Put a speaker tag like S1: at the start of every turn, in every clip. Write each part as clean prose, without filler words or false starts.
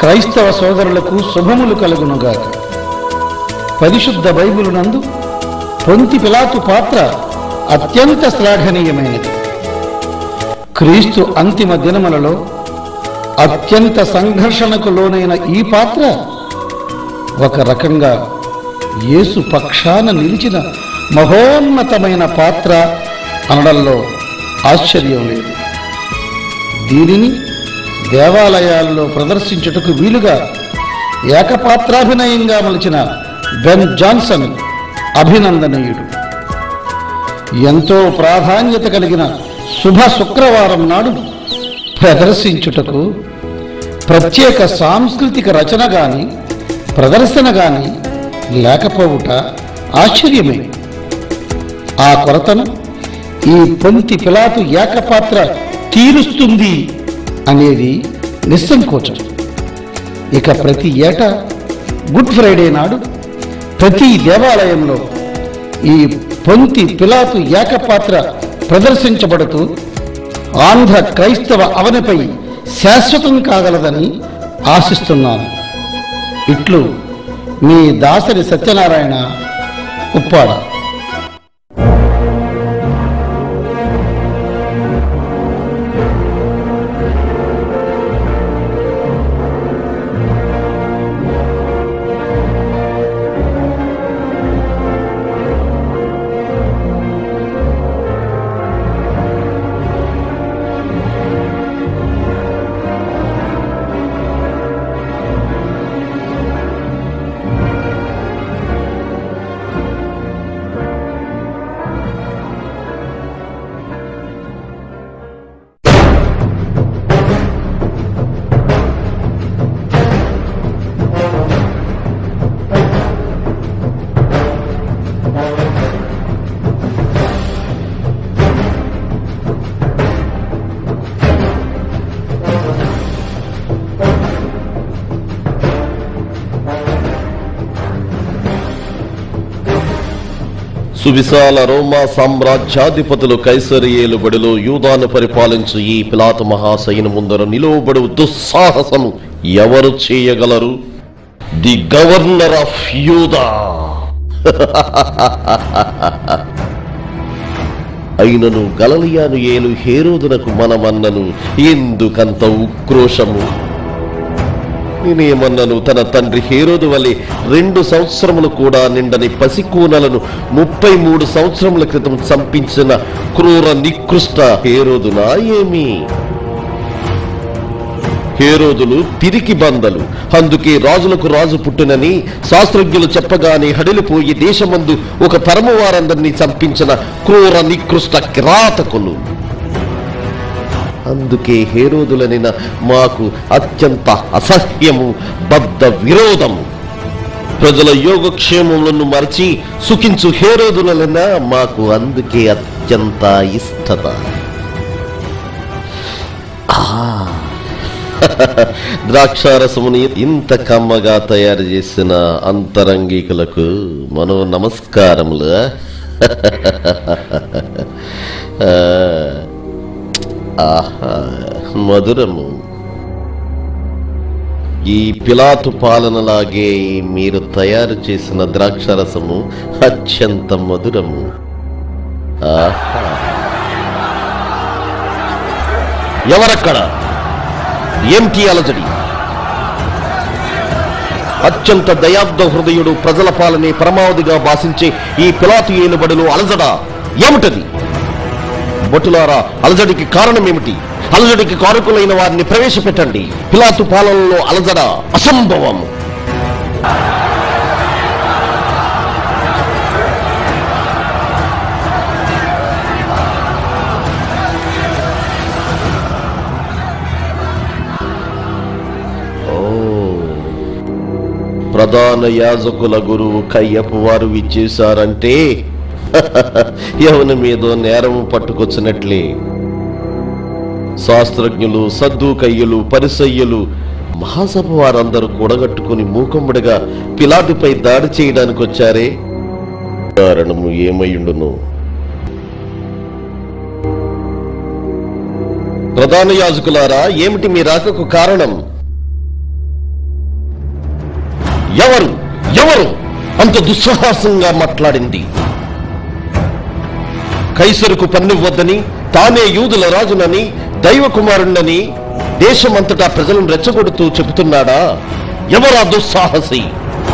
S1: క్రైస్తవ సోదరులకు శుభములు కలుగునుగాక. పరిశుద్ధ బైబిలు నందు పొంతి పిలాతు పాత్ర అత్యంత శ్లాఘనీయమైనది. క్రీస్తు అంతిమ దినములలో అత్యంత సంఘర్షణకు లోనైన ఈ పాత్ర ఒక రకంగా యేసు పక్షాన నిలిచిన మహోన్నతమైన పాత్ర అనడంలో ఆశ్చర్యం లేదు. దీనిని దేవాలయాల్లో ప్రదర్శించుటకు వీలుగా ఏకపాత్రాభినయంగా మలిచిన బెన్ జాన్సన్ అభినందనీయుడు. ఎంతో ప్రాధాన్యత కలిగిన శుభ శుక్రవారం నాడు ప్రదర్శించుటకు ప్రత్యేక సాంస్కృతిక రచన గాని ప్రదర్శన గాని లేకపోవుట ఆశ్చర్యమే. ఆ కొరతను ఈ పొంతి పిలాతు ఏకపాత్ర తీరుస్తుంది అనేది నిస్సంకోచం. ఇక ప్రతి ఏటా గుడ్ ఫ్రైడే నాడు ప్రతి దేవాలయంలో ఈ పొంతి పిలాతు ఏకపాత్ర ప్రదర్శించబడుతూ ఆంధ్ర క్రైస్తవ అవనిపై శాశ్వతం కాగలదని ఆశిస్తున్నాను. ఇట్లు మీ దాసరి సత్యనారాయణ, ఉప్పాడ.
S2: సువిశాల రోమా సామ్రాజ్యాధిపతులు కైసరియేలు బడిలో యూదాను పరిపాలించు ఈ పిలాతు మహాశయుని ముందర నిలువబడు దుస్సాహసము ఎవరు చేయగలరు? ది గవర్నర్ ఆఫ్ యూదా. అయినను గలిలయను ఏలు హేరోదునకు మనమన్నను ఎందుకంత ఉక్రోషము? నేనేమన్నను, తన తండ్రి హేరోదు వలె 2 సంవత్సరములు కూడా నిండని పసికూనలను 33 సంవత్సరముల క్రితం చంపించిన క్రూర నికృష్ట హేరోదునా ఏమి? హేరోదులు పిరికి బందలు, అందుకే రాజులకు రాజు పుట్టునని శాస్త్రజ్ఞులు చెప్పగానే హడిలిపోయి దేశమందు ఒక తరము వారందరినీ చంపించిన క్రూర నికృష్ట కిరాతకులు. అందుకే హేరోదులనిన మాకు అత్యంత అసహ్యము, బద్ధ విరోధము. ప్రజల యోగక్షేమములను మరచి సుఖించు హేరోదులనిన మాకు అందుకే అత్యంత ఇష్టత. ద్రాక్షారసముని ఇంత కమ్మగా తయారు చేసిన అంతరంగికులకు మనో నమస్కారములు. ఆహా, మధురము. ఈ పిలాతు పాలనలాగే మీరు తయారు చేసిన ద్రాక్షరసము అత్యంత మధురము. ఆహా, ఎవరక్కడ? ఏమిటి అలజడి? అత్యంత దయాబ్ద హృదయుడు ప్రజల పాలనే పరమావధిగా భాషించే ఈ పిలాతు ఏలుబడిలో అలజడా ఏమిటది? భటులారా, అలజడికి కారణమేమిటి? అలజడికి కారకులైన వారిని ప్రవేశపెట్టండి. పిలాతు పాలనలో అలజడ అసంభవం. ప్రధాన యాజకుల గురువు కయ్యపు వారు విచ్చేశారంటే ఎవరి మీదో నేరము పట్టుకొచ్చినట్లే. శాస్త్రజ్ఞులు, సద్దూకయ్యులు, పరిసయ్యులు, మహాసభ వారందరూ కూడగట్టుకుని మూకమ్ముడిగా పిలాతుపై దాడి చేయడానికి వచ్చారే. కారణము ఏమయ్యుండును? ప్రధాన యాజకులారా, ఏమిటి మీ రాకకు కారణం? ఎవరు ఎవరు అంత దుస్సాహసంగా మాట్లాడింది? కైసరుకు పన్నివ్వద్దని, తానే యూదుల రాజునని, దైవ కుమారుణ్ణని దేశమంతటా ప్రజలను రెచ్చగొడుతూ చెబుతున్నాడా? ఎవరా దుస్సాహసి?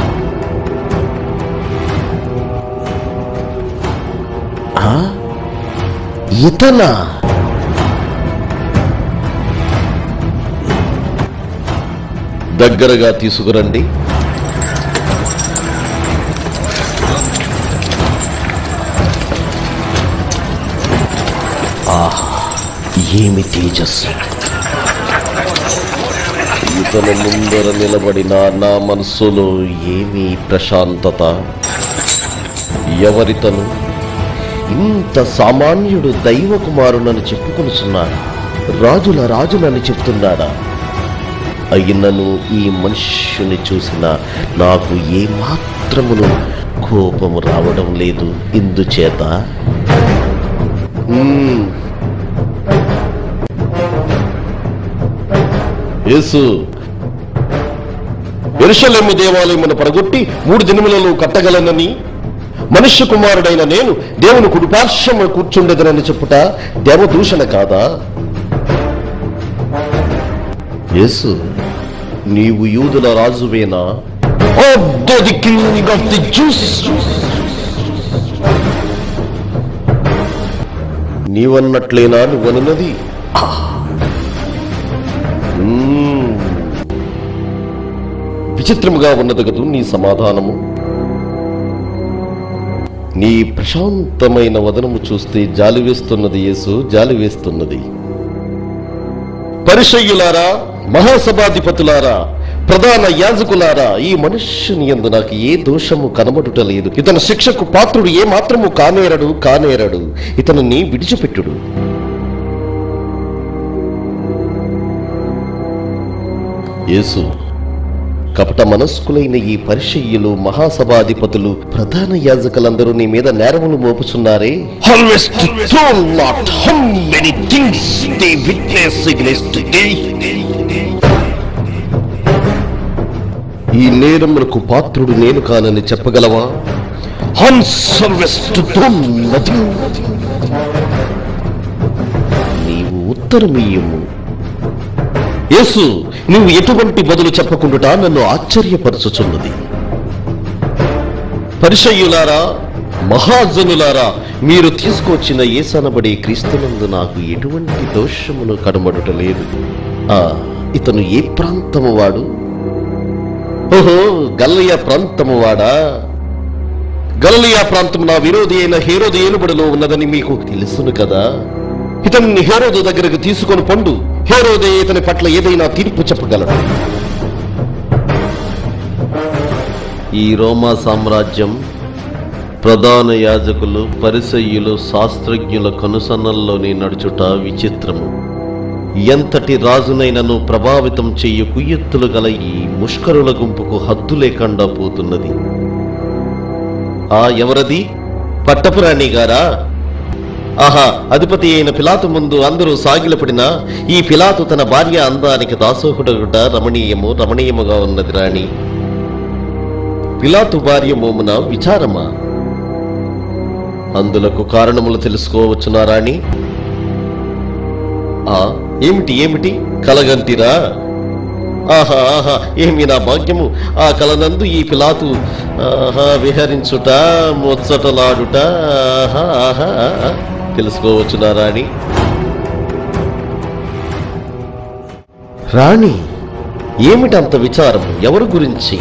S2: ఇతనా? దగ్గరగా తీసుకురండి. ఏమి తేజస్సు! ఇతను ముందర నిలబడిన నా మనస్సులో ఏమి ప్రశాంతత! ఎవరితను? ఇంత సామాన్యుడు దైవ కుమారునని చెప్పుకొనుచున్నాడా? రాజుల రాజునని చెప్తున్నాడా? అయినను ఈ మనుష్యుని చూసిన నాకు ఏమాత్రమును కోపము రావడం లేదు. ఇందుచేత యేసు యెరూషలేము దేవాలయమును పడగొట్టి 3 దినములలో కట్టగలనని, మనుష్య కుమారుడైన నేను దేవుని కుడిపార్శ్వమున కూర్చుండెదనని చెప్పుట దేవదూషణ కాదా? యేసు, నీవు యూదుల రాజువేనా? నీవన్నట్లేనా నువ్వనున్నది? విచిత్రముగా ఉన్నది కదూ నీ సమాధానము. నీ ప్రశాంతమైన వదనము చూస్తే జాలి వేస్తున్నది యేసు, జాలి వేస్తున్నది. పరిసయ్యులారా, మహాసభాధిపతులారా, ప్రధాన యాజకులారా, ఈ మనుష్యుని యందు నాకు ఏ దోషము కనబడుటలేదు. ఇతని శిక్షకు పాత్రుడు ఏ మాత్రము కానేరడు. ఇతనిని విడిచిపెట్టుడు. యేసు, కపట మనస్కులైన ఈ పరిసయ్యులు, మహాసభాధిపతులు, ప్రధాన యాజకులందరూ నీ మీద నేరములు మోపుచున్నారే. ఈ నేరములకు పాత్రుడు నేను కానని చెప్పగలవా? నీవు ఉత్తరమీయము. యేసు, నువ్వు ఎటువంటి బదులు చెప్పకుండా నన్ను ఆశ్చర్యపరచుచున్నది. పరిసయ్యులారా, మహాజనులారా, మీరు తీసుకొచ్చిన యేసనబడే క్రీస్తునందు నాకు ఎటువంటి దోషమును కనబడుటలేదు. ఇతను ఏ ప్రాంతము వాడు? ఓహో, గలిలయ ప్రాంతము వాడా? గలిలయ ప్రాంతం నా విరోధి అయిన హేరోదు ఏలుబడిలో ఉన్నదని మీకు తెలుసును కదా. ఇతన్ని హేరోదు దగ్గరకు తీసుకొని పండు. హేరోదే ఇతని పట్ల ఏదైనా తీర్పు చెప్పగలడు. ఈ రోమా సామ్రాజ్యం ప్రధాన యాజకులు, పరిసయ్యులు, శాస్త్రజ్ఞుల కనుసన్నల్లోని నడుచుట విచిత్రము. ఎంతటి రాజునైనను ప్రభావితం చెయ్యి కుయ్యెత్తులు గల ఈ ముష్కరుల గుంపుకు హద్దు లేకుండా పోతున్నది. ఎవరది? పట్టపురాణి గారా? ఆహా, అధిపతి అయిన పిలాతు ముందు అందరూ సాగిలపడినా ఈ పిలాతు తన భార్య అందానికి దాసోహుడగుట రమణీయముగా ఉన్నది రాణి. పిలాతు భార్య మోమున విచారమా? అందులకు కారణములు తెలుసుకోవచ్చునా రాణి? ఏమిటి కలగంటిరా? ఆహా ఆహా, ఏమి నా భాగ్యము! ఆ కలనందు ఈ పిలాతు విహరించుట, ముచ్చటలాడుట తెలుసుకోవచ్చునా రాణి? రాణి, ఏమిటంత విచారం? ఎవరి గురించి?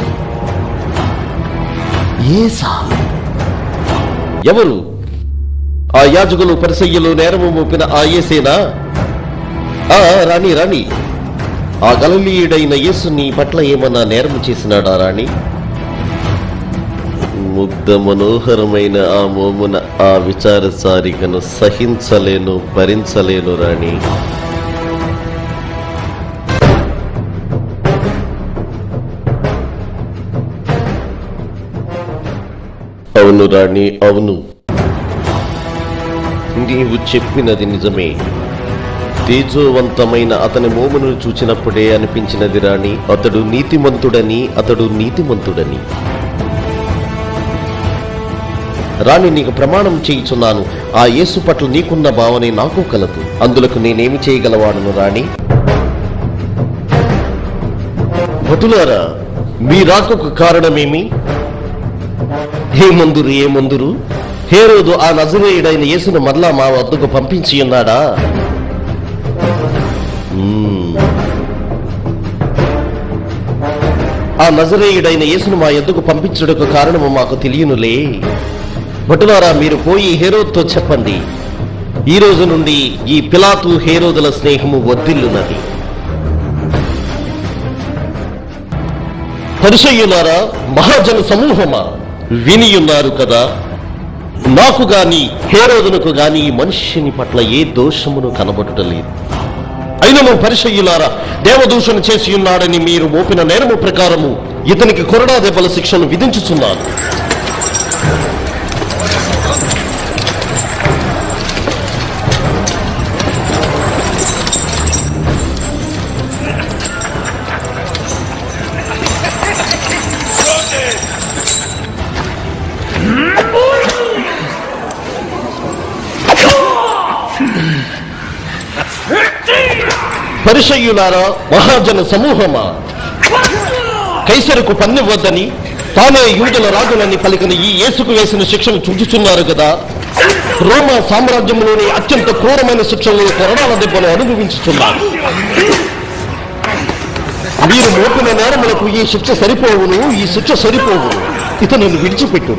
S2: యేసా? ఎవరు? ఆ యాజకులు, పరిసయ్యులు నేరము మోపిన ఆ యేసేనా? రాణి, ఆ గలిలయుడైన యేసు నీ పట్ల ఏమన్నా నేరము చేసినాడా రాణి? ముగ్ధ మనోహరమైన ఆ మోమున ఆ విచారసారికను సహించలేను, భరించలేను రాణి. అవును రాణి, అవును, నీవు చెప్పినది నిజమే. తేజోవంతమైన అతని మోమును చూచినప్పుడే అనిపించినది రాణి, అతడు నీతిమంతుడని. రాణి, నీకు ప్రమాణం చేయుచున్నాను, ఆ యేసు పట్ల నీకున్న భావనే నాకు కలదు. అందులకు నేనేమి చేయగలవాడును రాణి? భటులారా, మీ రాకకు కారణమేమి? ఏమందురు? హేరోదు ఆ నజరేయుడైన యేసును మరలా మా వద్దకు పంపించి ఉన్నాడా? ఆ నజరేయుడైన యేసును మా యొద్దకు పంపించుటకు కారణము మాకు తెలియనులే. భటులారా, మీరు పోయి హేరోదుతో చెప్పండి, ఈ రోజు నుండి ఈ పిలాతు హేరోదుల స్నేహము వర్ధిల్లున్నది. పరిసయ్యులారా, మహాజన సమూహమా, వినియున్నారు కదా, నాకు గాని హేరోదునకు గాని ఈ మనుష్యుని పట్ల ఏ దోషమును కనబడుటలేదు. అయినను పరిసయ్యులారా, దేవదూషణ చేసి ఉన్నాడని మీరు మోపిన నేరము ప్రకారము ఇతనికి కొరడా దెబ్బల శిక్షను విధించుచున్నాను. పరిసయ్యులారా, మహాజన సమూహమా, కైసరుకు పన్నివ్వద్దని తానే యూదుల రాజునని పలికిన ఈ యేసుకు వేసిన శిక్షను చూచుచున్నారు కదా. రోమా సామ్రాజ్యంలోని అత్యంత క్రూరమైన శిక్షలు కొరడాల దెబ్బలు అనుభవించుచున్నారు. మీరు మోపిన నేరములకు ఈ శిక్ష సరిపోవును. ఇతను విడిచిపెట్టు.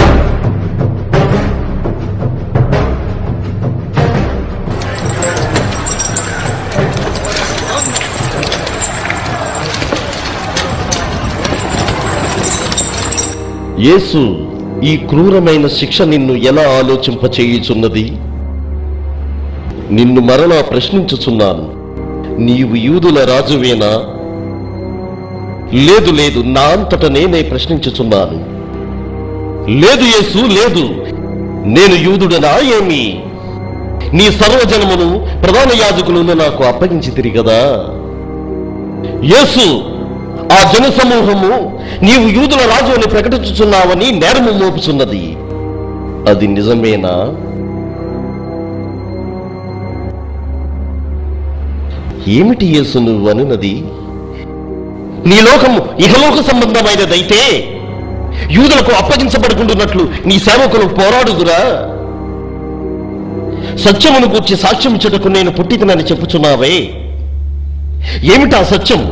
S2: యేసు, ఈ క్రూరమైన శిక్ష నిన్ను ఎలా ఆలోచింపచేయుచున్నది? నిన్ను మరలా ప్రశ్నించుచున్నాను, నీవు యూదుల రాజువేనా? లేదు, నా అంతట నేనే ప్రశ్నించుచున్నాను. లేదు యేసు, లేదు. నేను యూదుడనా ఏమి? నీ సర్వజనమును ప్రధాన యాజకులను నాకు అప్పగించితిరి కదా. యేసు, ఆ జనసమూహము నీవు యూదుల రాజు అని ప్రకటించుచున్నావని నేరము మోపుచున్నది. అది నిజమేనా? ఏమిటి యేసు నువ్వు అనున్నది? నీ లోకము ఇహలోక సంబంధమైనదైతే యూదులకు అప్పగించబడుకుంటున్నట్లు నీ సేవకులు పోరాడుదురా? సత్యమును గూర్చి సాక్ష్యం ఇచ్చుటకు నేను పుట్టితనని చెప్పుచున్నావే, ఏమిటా సత్యం?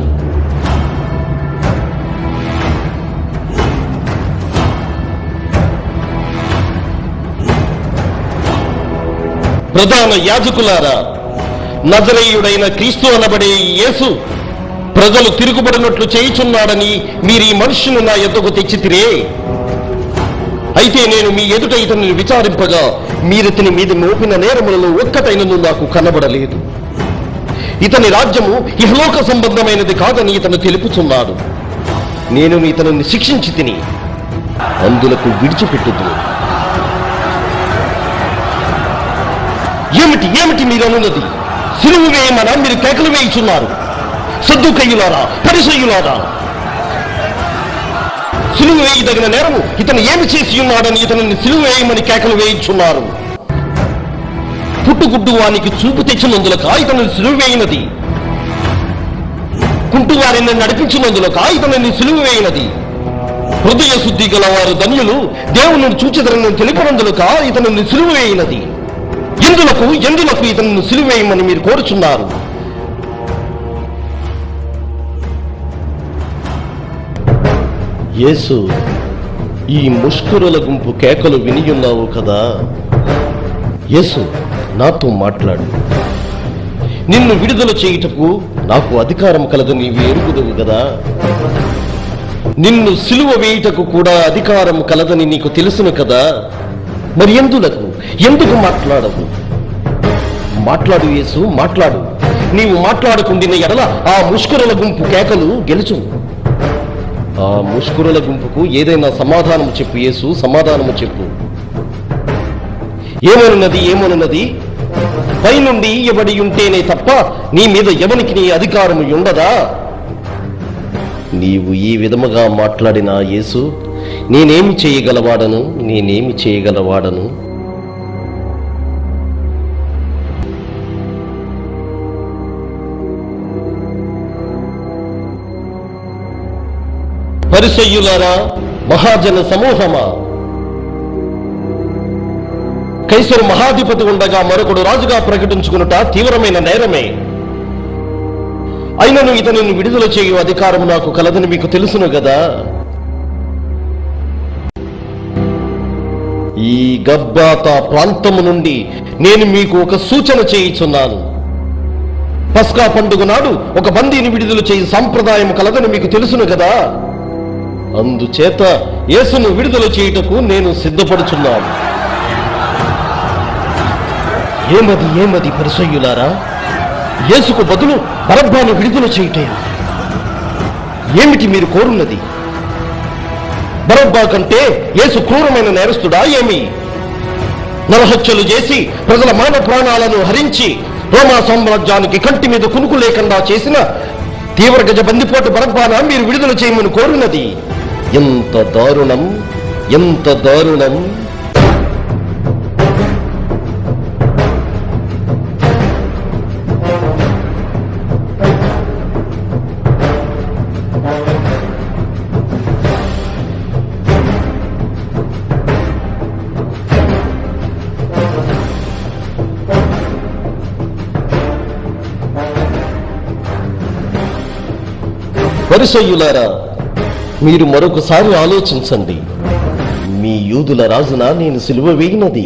S2: ప్రధాన యాజకులారా, నజరేయుడైన క్రీస్తు అనబడే యేసు ప్రజలు తిరుగుబడినట్లు చేయుచున్నాడని మీరు ఈ మనుష్యును నా యొద్దకు తెచ్చితిరే. అయితే నేను మీ ఎదుట ఇతనిని విచారింపగా మీరితని మీద మోపిన నేరములలో ఒక్కటైనను నాకు కనబడలేదు. ఇతని రాజ్యము ఇహలోక సంబంధమైనది కాదని ఇతను తెలుపుచున్నాడు. నేను ఇతనిని శిక్షించి తిని అందులకు విడిచిపెట్టుదును. ఏమిటి మీరు అనున్నది? సిలువ వేయమనా మీరు కేకలు వేయుచున్నారు? సద్దుకయ్యులారా, పరిసయ్యులారా, సిలువ వేయదగిన నేరము ఇతను ఏమి చేసి ఉన్నాడని ఇతనిని సిలువ వేయమని కేకలు వేయించున్నారు. పుట్టుగుడ్డు వానికి చూపు తెచ్చినందులక ఇతనిని సిలువ వేయినది. కుంటువారిని నడిపించినందులక ఇతనిని సిలువ వేయినది. హృదయ శుద్ధి గల వారు ధన్యులు, దేవుని చూచెదరని తెలిపినందులక ఇతనిని సిలువ వేయినది. ఎందులకు ఇతను సిలువేయమని మీరు కోరుచున్నారు? యేసు, ఈ ముష్కరుల గుంపు కేకలు వినియున్నావు కదా. యేసు, నాతో మాట్లాడు. నిన్ను విడుదల చేయుటకు నాకు అధికారం కలదు, నీవు ఎరుగుదువు కదా. నిన్ను సిలువ వేయుటకు కూడా అధికారం కలదని నీకు తెలుసును కదా. మరి ఎందుకు మాట్లాడవు? మాట్లాడు యేసు, మాట్లాడు. నీవు మాట్లాడుకుండిన ఎడల ఆ ముష్కరుల గుంపు కేకలు గెలుచు. ఆ ముష్కరుల గుంపుకు ఏదైనా సమాధానము చెప్పు యేసు, సమాధానము చెప్పు. ఏమనున్నది? పైనుండి ఇవ్వబడి ఉంటేనే తప్ప నీ మీద ఎవనికి నీ అధికారము ఉండదా? నీవు ఈ విధముగా మాట్లాడిన యేసు, నేనేమి చేయగలవాడను? పరిసయ్యులారా, మహాజన సమూహమా, కైసరు మహాధిపతి ఉండగా మరొకడు రాజుగా ప్రకటించుకునుట తీవ్రమైన నేరమే. అయినను ఇతనిని విడుదల చేయు అధికారం నాకు కలదని మీకు తెలుసును గదా. ఈ గబ్బాతా ప్రాంతము నుండి నేను మీకు ఒక సూచన చేయుచున్నాను. పస్కా పండుగ నాడు ఒక బందీని విడుదల చేయి సంప్రదాయం కలదని మీకు తెలుసును గదా. అందుచేత యేసును విడుదల చేయుటకు నేను సిద్ధపడుచున్నాను. ఏమది పరిసయ్యులారా, యేసుకు బదులు బరబ్బాను విడుదల చేయుటే ఏమిటి మీరు కోరున్నది? బరబ్బా కంటే యేసు క్రూరమైన నేరస్తుడా ఏమి? నరహత్యలు చేసి ప్రజల మాన ప్రాణాలను హరించి రోమా సామ్రాజ్యానికి కంటి మీద కునుకు లేకుండా చేసిన తీవ్ర గజ బందిపోటు బరబ్బాన మీరు విడుదల చేయమని కోరున్నది? ఎంత దారుణం! పరిసయ్యులారా, మీరు మరొకసారి ఆలోచించండి. మీ యూదుల రాజున నేను సిలువ వేయినది.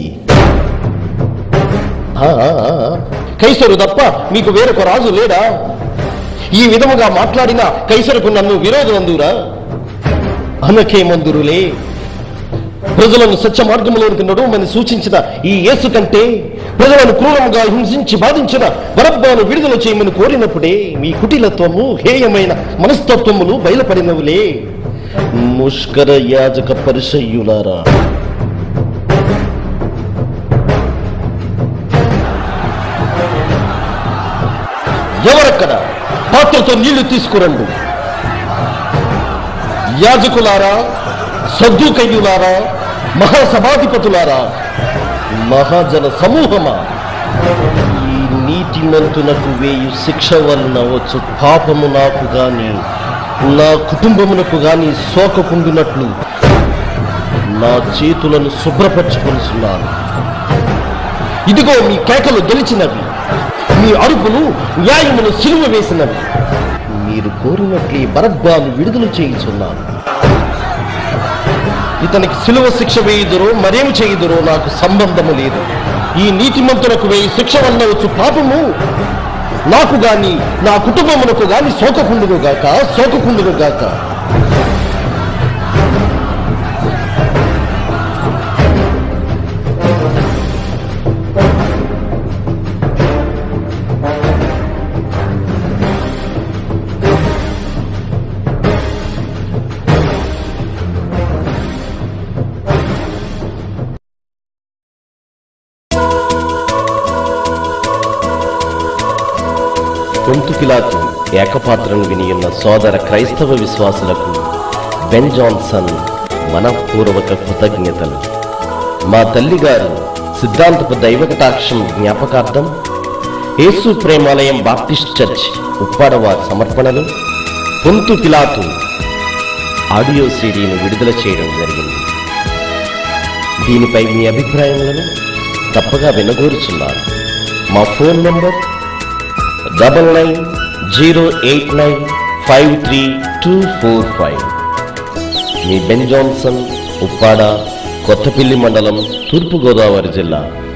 S2: కైసరు తప్ప మీకు వేరొక రాజు లేడా? ఈ విధముగా మాట్లాడిన కైసరుకు నన్ను విరోధమందురా? అనకేమందురులే. ప్రజలను సత్య మార్గంలోనికి నడుమని సూచించిన ఈ యేసు కంటే ప్రజలను క్రూరంగా హింసించి బాధించిన బరబ్బాను విడుదల చేయమని కోరినప్పుడే మీ కుటిలత్వము, హేయమైన మనస్తత్వములు బయలుపడినవులే. ముష్కర యాజక పరిసయ్యులారా, ఎవరక్కడ? పాత్రతో నీళ్లు తీసుకురండు. యాజకులారా, సద్దూకయ్యులారా, మహాసభాధిపతులారా, మహాజన సమూహమా, ఈ నీతిమంతునకు వేయు శిక్ష వలన వచ్చు పాపము నాకు గాని నా కుటుంబమునకు గాని సోకకుండునట్లు నా చేతులను శుభ్రపరచుకొనిచున్నాను. ఇదిగో మీ కేకలు గెలిచినవి, మీ అరుపులు న్యాయమును సిలువ వేసినవి. మీరు కోరినట్లే బరబ్బాను విడుదల చేయుచున్నాను. ఇతనికి సిలువ శిక్ష వేయుదురో మరేమి చేయుదురో నాకు సంబంధము లేదు. ఈ నీతిమంతులకు వేయి శిక్ష వల్ల వచ్చు పాపము నాకు గాని నా కుటుంబమునకు గాని సోకకుండును గాక. పొంతు పిలాతు ఏకపాత్రను వినియున్న సోదర క్రైస్తవ విశ్వాసులకు బెన్ జాన్సన్ మనఃపూర్వక కృతజ్ఞతలు. మా తల్లిగారు సిద్ధాంతపు దైవకటాక్షం జ్ఞాపకార్థం యేసు ప్రేమాలయం బాప్టిస్ట్ చర్చ్ ఉప్పాడ వారి సమర్పణలు పొంతు పిలాతు ఆడియో సీడీని విడుదల చేయడం జరిగింది. దీనిపై మీ అభిప్రాయములను తప్పగా వినగోరుచున్నారు. మా ఫోన్ నంబర్ 9908953245. మీ బెన్ జాన్సన్, ఉప్పాడ, కొత్తపల్లి మండలం, తూర్పుగోదావరి జిల్లా.